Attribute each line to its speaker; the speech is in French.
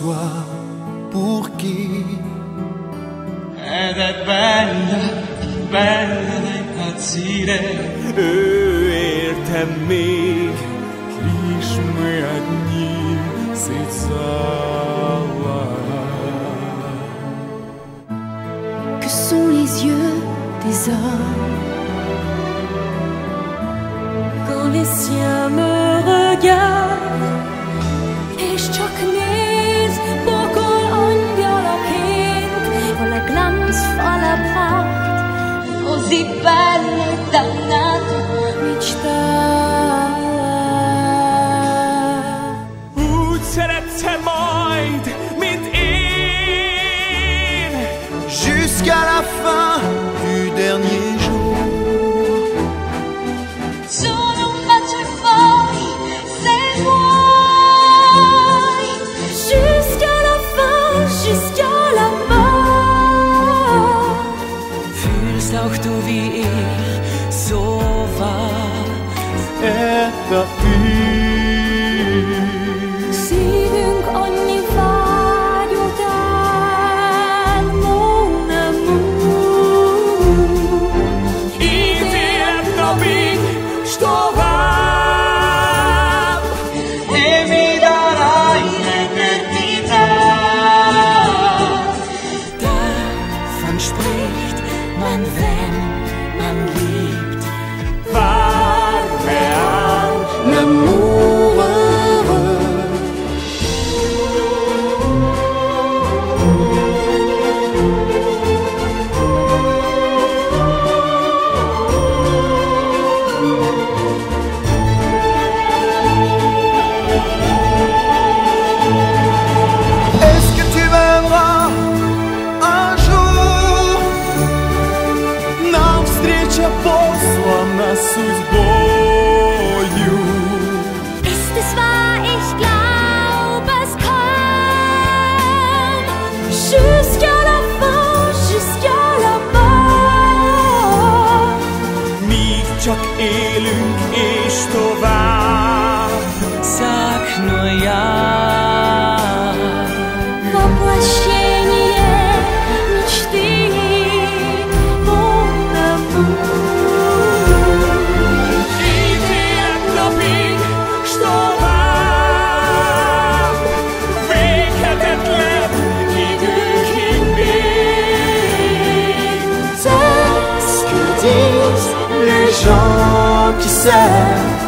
Speaker 1: toi, pour qui?
Speaker 2: Ed è bella, bella da impazzire.
Speaker 1: Értem még, ismerni szétszállál.
Speaker 3: Que sont les yeux des hommes quand les siens me regardent, és csak néz pokol angyalaként, con la glanzvolla Pracht, così bello e dannato,
Speaker 1: Úgy szeretsz-e majd, mint én, jusqu'à la fin du dernier jour.
Speaker 3: Solo un bacio e poi se vuoi, jusqu'à la fin, jusqu'à la mort.
Speaker 4: Fühlst auch du wie ich so wahr?
Speaker 1: Это ты.
Speaker 3: Szívünk annyi vágy után, mon amour.
Speaker 1: Ítélet napig, s tovább.
Speaker 2: E mi darai l'eternità.
Speaker 4: Davon spricht man, wenn man liebt.
Speaker 1: Várj an,
Speaker 3: L'amour heureux.
Speaker 1: est-ce que tu m'aimeras un jour? Нам встреча послана судьбою.
Speaker 3: Ist es wahr, ich glaub, es kommt jusqu'à la fin, jusqu'à la mort.
Speaker 1: Míg csak élünk és tovább.
Speaker 4: Sag nur ja.
Speaker 3: Воплощение мечты, mon amour.
Speaker 1: Ítélet napig, s tovább. Véghetetlen időkig még.
Speaker 3: C'est ce que disent les gens qui s'aiment.